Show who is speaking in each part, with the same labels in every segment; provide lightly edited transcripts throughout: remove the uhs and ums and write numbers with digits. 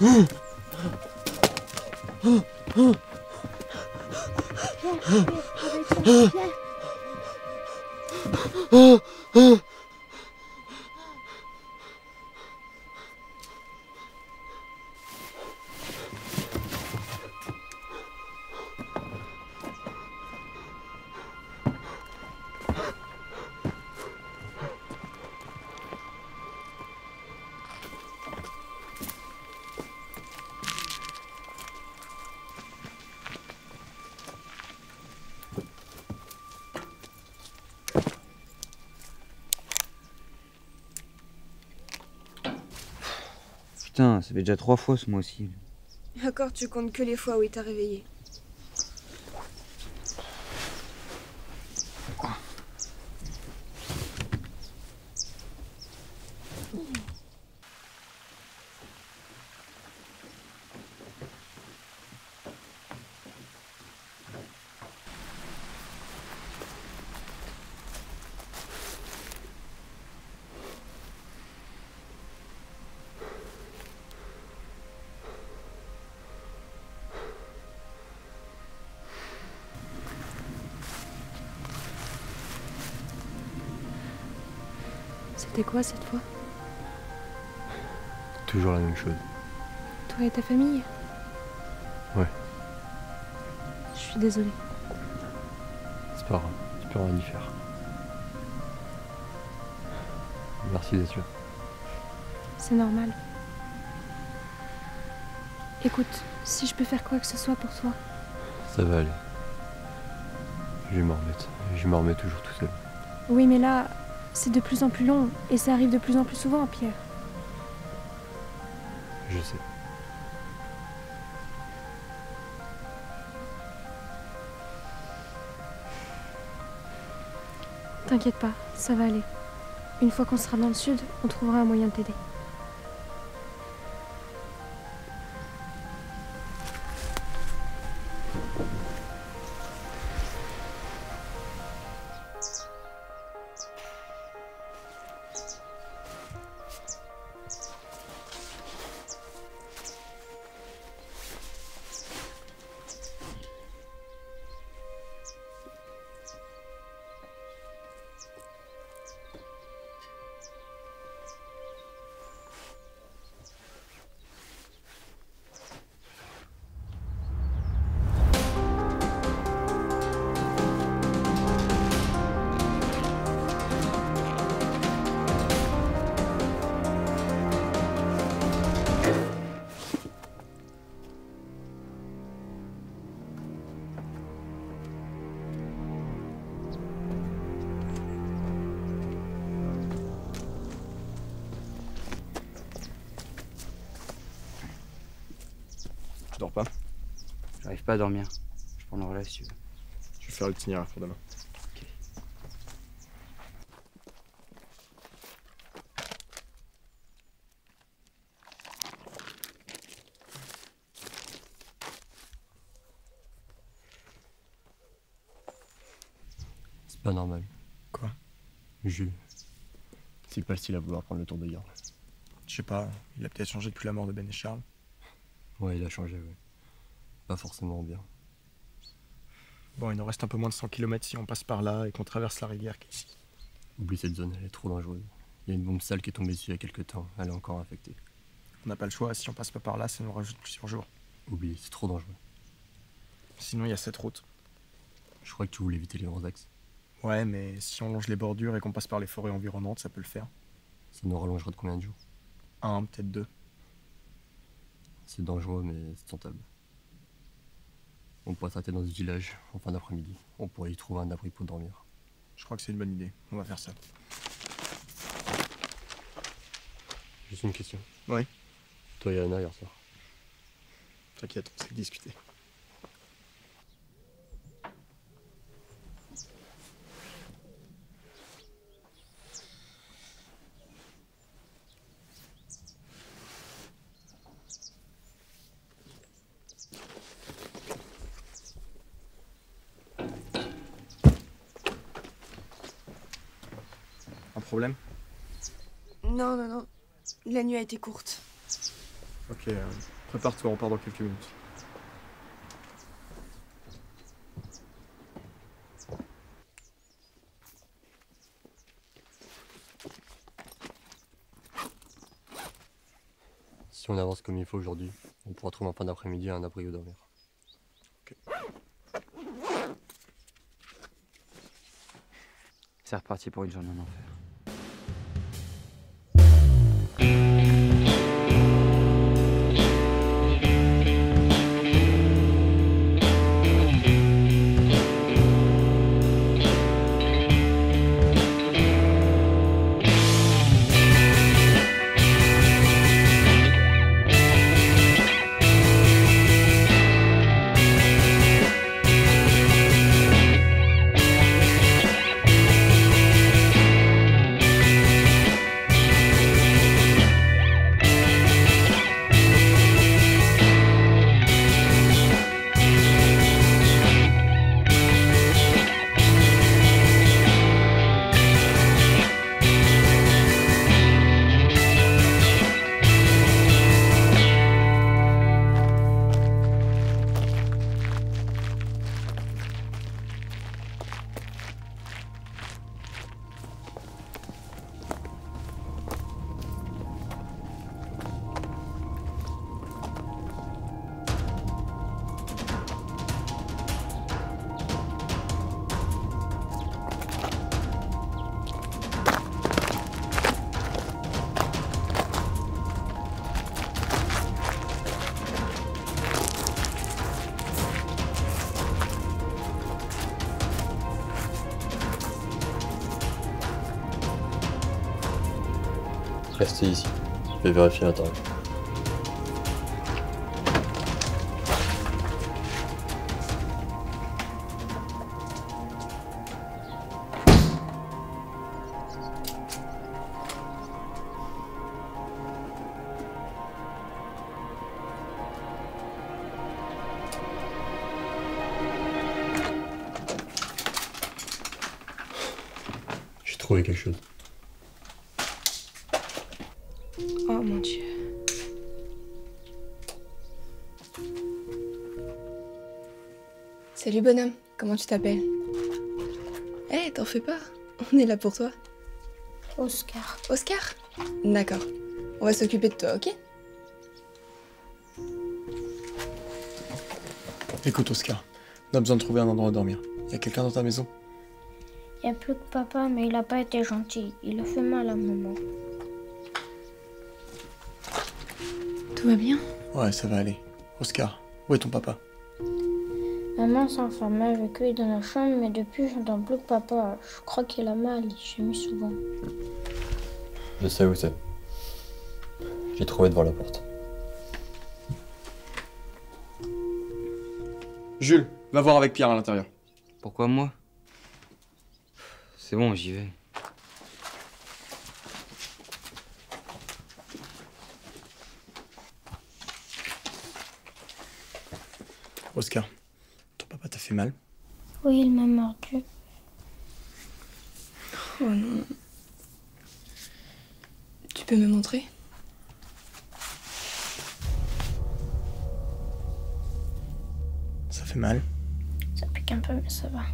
Speaker 1: Putain, ça fait déjà 3 fois ce mois-ci.
Speaker 2: Encore, tu comptes que les fois où il t'a réveillé. C'était quoi cette fois?
Speaker 3: Toujours la même chose.
Speaker 2: Toi et ta famille?
Speaker 3: Ouais.
Speaker 2: Je suis désolée.
Speaker 3: C'est pas grave, tu peux rien y faire. Merci d'être là.
Speaker 2: C'est normal. Écoute, si je peux faire quoi que ce soit pour toi.
Speaker 3: Ça va aller. Je vais m'en remettre. Je m'en remets toujours tout seul.
Speaker 2: Oui, mais là, c'est de plus en plus long et ça arrive de plus en plus souvent, Pierre.
Speaker 3: Je sais.
Speaker 2: T'inquiète pas, ça va aller. Une fois qu'on sera dans le sud, on trouvera un moyen de t'aider.
Speaker 4: Tu dors pas?
Speaker 1: J'arrive pas à dormir. Je prends le relais si tu veux.
Speaker 4: Je vais faire l'itinéraire pour demain.
Speaker 1: Ok.
Speaker 3: C'est pas normal.
Speaker 4: Quoi?
Speaker 3: Jules. C'est pas le style à vouloir prendre le tour de garde.
Speaker 4: Je sais pas, il a peut-être changé depuis la mort de Ben et Charles.
Speaker 3: Ouais, il a changé, ouais. Pas forcément bien.
Speaker 4: Bon, il nous reste un peu moins de 100 km si on passe par là et qu'on traverse la rivière qui est ici.
Speaker 3: Oublie cette zone, elle est trop dangereuse. Il y a une bombe sale qui est tombée dessus il y a quelques temps. Elle est encore infectée.
Speaker 4: On n'a pas le choix, si on passe pas par là, ça nous rajoute plusieurs jours.
Speaker 3: Oublie, c'est trop dangereux.
Speaker 4: Sinon, il y a cette route.
Speaker 3: Je crois que tu voulais éviter les grands axes.
Speaker 4: Ouais, mais si on longe les bordures et qu'on passe par les forêts environnantes, ça peut le faire.
Speaker 3: Ça nous rallongera de combien de jours?
Speaker 4: Un, peut-être deux.
Speaker 3: C'est dangereux, mais c'est tentable. On pourrait s'arrêter dans ce village en fin d'après-midi. On pourrait y trouver un abri pour dormir.
Speaker 4: Je crois que c'est une bonne idée. On va faire ça.
Speaker 3: Juste une question.
Speaker 4: Oui.
Speaker 3: Toi et Anna hier soir.
Speaker 4: T'inquiète, on sait discuter. Un problème?
Speaker 2: Non, non, non. La nuit a été courte.
Speaker 4: Ok, prépare-toi, on part dans quelques minutes.
Speaker 3: Si on avance comme il faut aujourd'hui, on pourra trouver en fin d'après-midi un abri où dormir.
Speaker 1: C'est reparti pour une journée en enfer.
Speaker 3: Restez ici. Je vais vérifier l'intérieur. J'ai trouvé quelque chose.
Speaker 5: Oh mon Dieu. Salut bonhomme, comment tu t'appelles? Eh, t'en fais pas, on est là pour toi.
Speaker 2: Oscar.
Speaker 5: Oscar? D'accord, on va s'occuper de toi, ok?
Speaker 4: Écoute Oscar, on a besoin de trouver un endroit où dormir. Y a quelqu'un dans ta maison?
Speaker 2: Il n'y a plus que papa, mais il n'a pas été gentil. Il a fait mal à maman.
Speaker 5: Tout va bien?
Speaker 4: Ouais, ça va aller. Oscar, où est ton papa?
Speaker 2: Maman s'est enfermée avec lui dans la chambre, mais depuis, j'entends plus que papa. Je crois qu'il a mal, il gémit souvent.
Speaker 3: Je sais où c'est. J'ai trouvé devant la porte.
Speaker 4: Jules, va voir avec Pierre à l'intérieur.
Speaker 1: Pourquoi moi? C'est bon, j'y vais.
Speaker 4: Oscar, ton papa t'a fait mal?
Speaker 2: Oui, il m'a mordu.
Speaker 5: Oh non. Tu peux me montrer?
Speaker 4: Ça fait mal?
Speaker 2: Ça pique un peu, mais ça va.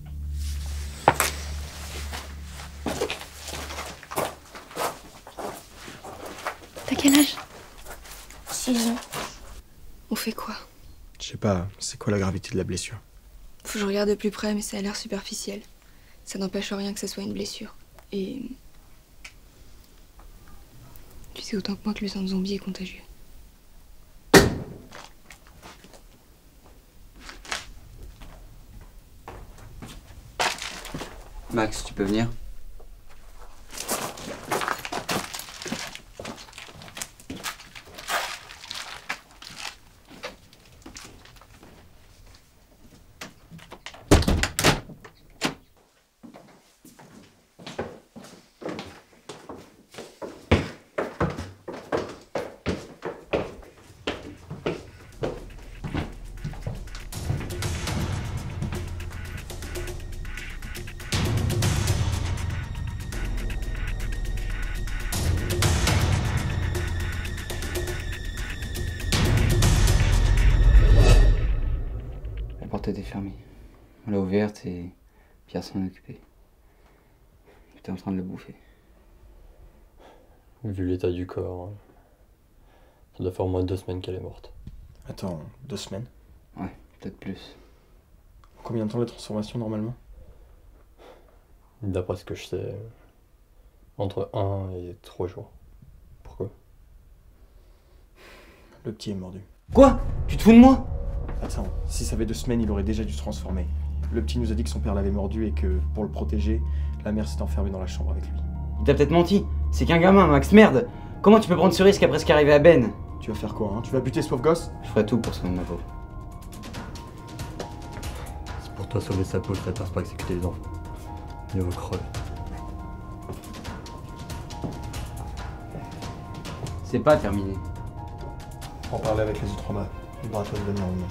Speaker 5: T'as quel âge?
Speaker 2: 6 ans.
Speaker 5: On fait quoi?
Speaker 4: Je sais pas, c'est quoi la gravité de la blessure?
Speaker 5: Faut que je regarde de plus près, mais ça a l'air superficiel. Ça n'empêche rien que ce soit une blessure. Et... tu sais autant que moi que le sang de zombie est contagieux.
Speaker 1: Max, tu peux venir? porte était fermée. On l'a ouverte et Pierre s'en occupait. Il était en train de le bouffer.
Speaker 3: Vu l'état du corps, ça doit faire au moins 2 semaines qu'elle est morte.
Speaker 4: Attends, 2 semaines?
Speaker 1: Ouais, peut-être plus.
Speaker 4: Combien de temps la transformation normalement?
Speaker 3: D'après ce que je sais, entre 1 et 3 jours. Pourquoi?
Speaker 4: Le petit est mordu.
Speaker 1: Quoi? Tu te fous de moi?
Speaker 4: Attends, si ça fait 2 semaines, il aurait déjà dû se transformer. Le petit nous a dit que son père l'avait mordu et que, pour le protéger, la mère s'est enfermée dans la chambre avec lui.
Speaker 1: Il t'a peut-être menti. C'est qu'un gamin, Max, merde. Comment tu peux prendre ce risque après ce qui est arrivé à Ben?
Speaker 4: Tu vas faire quoi, hein? Tu vas buter ce pauvre gosse?
Speaker 1: Je ferai tout pour sauver ma peau.
Speaker 3: C'est pour toi sauver sa peau, je préfère pas exécuter les enfants. Mieux vaut crever.
Speaker 1: C'est pas terminé.
Speaker 4: En parler avec les autres en bas. Libre à toi de venir ou non.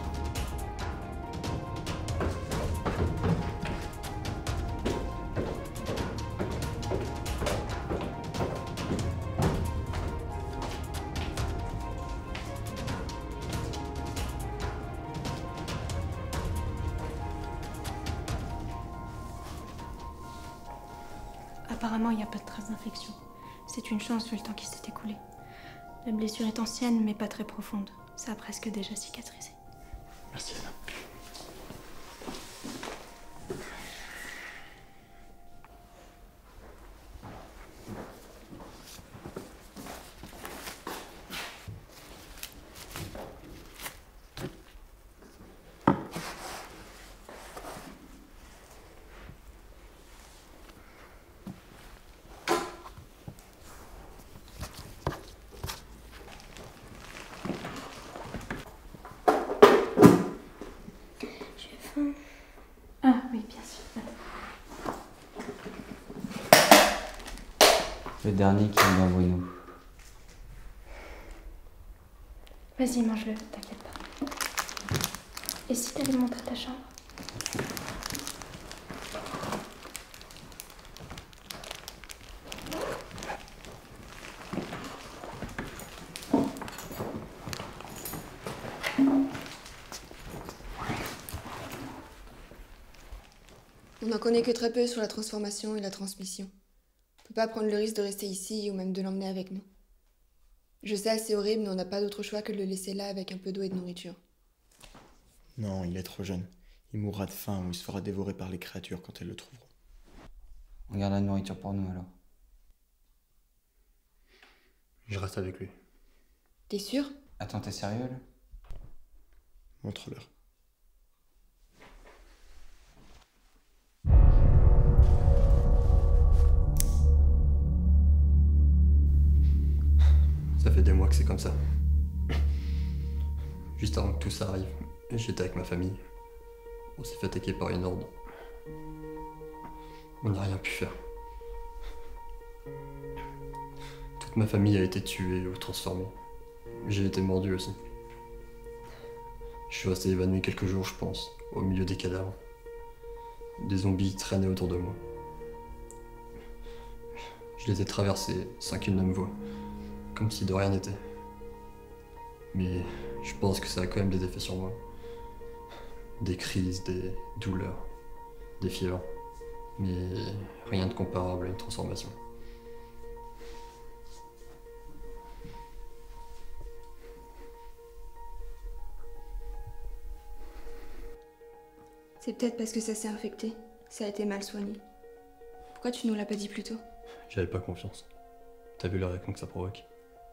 Speaker 6: Apparemment, il n'y a pas de traces d'infection. C'est une chance vu le temps qui s'est écoulé. La blessure est ancienne, mais pas très profonde. Ça a presque déjà cicatrisé.
Speaker 4: Merci, Anna.
Speaker 6: Ah oui, bien sûr.
Speaker 1: Le dernier qui est dans Bruno.
Speaker 6: Vas-y, mange-le, t'inquiète pas. Et si t'allais montrer ta chambre?
Speaker 5: On n'en connaît que très peu sur la transformation et la transmission. On peut pas prendre le risque de rester ici ou même de l'emmener avec nous. Je sais, c'est horrible, mais on n'a pas d'autre choix que de le laisser là avec un peu d'eau et de nourriture.
Speaker 4: Non, il est trop jeune. Il mourra de faim ou il se fera dévorer par les créatures quand elles le trouveront.
Speaker 1: On garde la nourriture pour nous alors.
Speaker 3: Je reste avec lui.
Speaker 5: T'es sûr?
Speaker 1: Attends, t'es sérieux là?
Speaker 4: Montre-leur.
Speaker 3: Ça fait des mois que c'est comme ça. Juste avant que tout ça arrive, j'étais avec ma famille. On s'est fait attaquer par une horde. On n'a rien pu faire. Toute ma famille a été tuée ou transformée. J'ai été mordu aussi. Je suis resté évanoui quelques jours, je pense, au milieu des cadavres. Des zombies traînaient autour de moi. Je les ai traversés sans qu'ils ne me voient, comme si de rien n'était. Mais je pense que ça a quand même des effets sur moi. Des crises, des douleurs, des fièvres. Mais rien de comparable à une transformation.
Speaker 5: C'est peut-être parce que ça s'est infecté. Ça a été mal soigné. Pourquoi tu nous l'as pas dit plus tôt?
Speaker 3: J'avais pas confiance. T'as vu la réaction que ça provoque?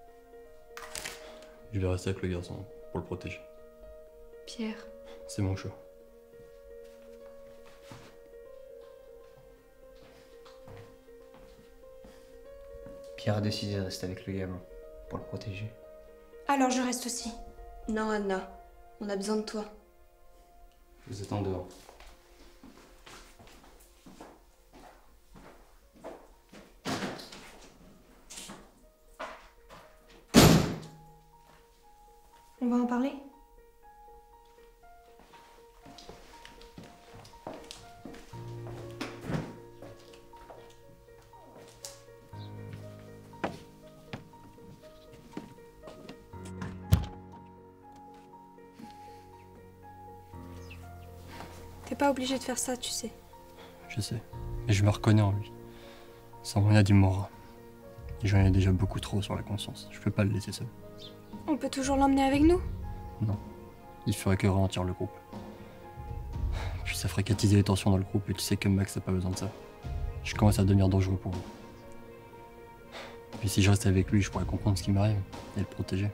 Speaker 3: Je vais rester avec le garçon pour le protéger.
Speaker 5: Pierre.
Speaker 3: C'est mon choix.
Speaker 1: Pierre a décidé de rester avec le gamin pour le protéger.
Speaker 6: Alors je reste aussi.
Speaker 5: Non, Anna. On a besoin de toi.
Speaker 1: Vous êtes en dehors.
Speaker 6: On va en parler? T'es pas obligé de faire ça, tu sais.
Speaker 3: Je sais, mais je me reconnais en lui. Sans rien du Mora. Et j'en ai déjà beaucoup trop sur la conscience. Je peux pas le laisser seul.
Speaker 6: On peut toujours l'emmener avec nous?
Speaker 3: Non. Il ferait que ralentir le groupe. Puis ça ferait qu'attiser les tensions dans le groupe et tu sais que Max n'a pas besoin de ça. Je commence à devenir dangereux pour vous. Puis si je reste avec lui, je pourrais comprendre ce qui m'arrive et le protéger.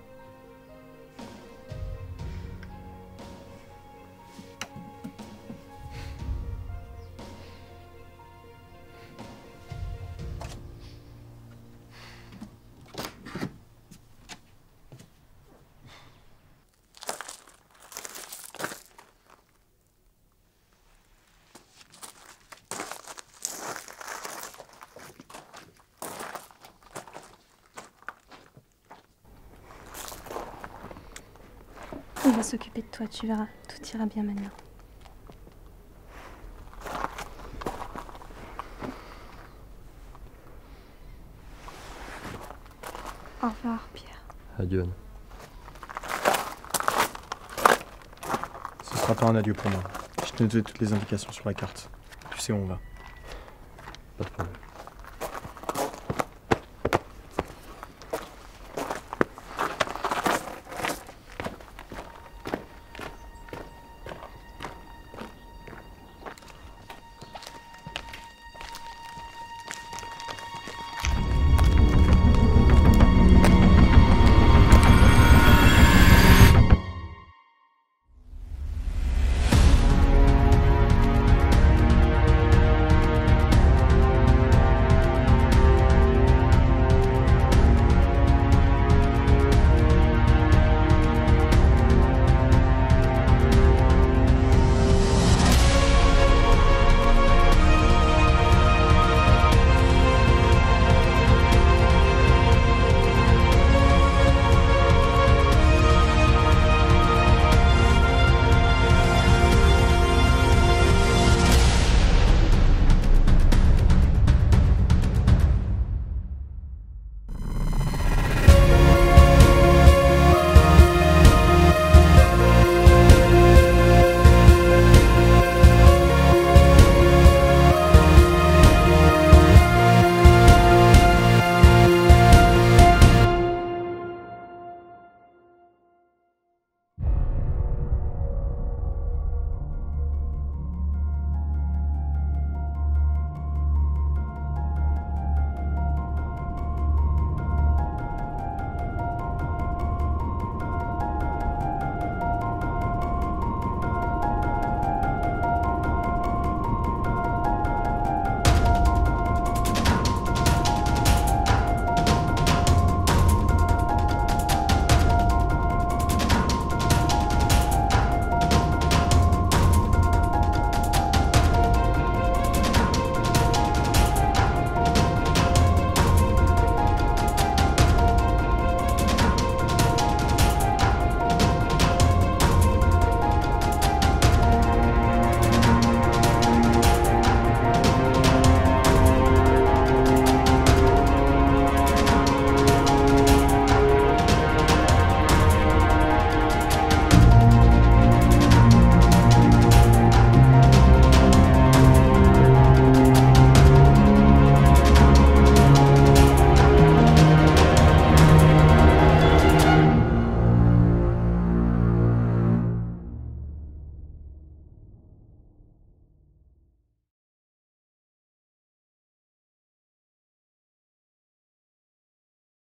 Speaker 6: On va s'occuper de toi, tu verras. Tout ira bien maintenant. Au revoir, Pierre.
Speaker 3: Adieu, Anne.
Speaker 4: Ce sera pas un adieu pour moi. Je t'ai noté toutes les indications sur la carte. Tu sais où on va.
Speaker 3: Pas de problème.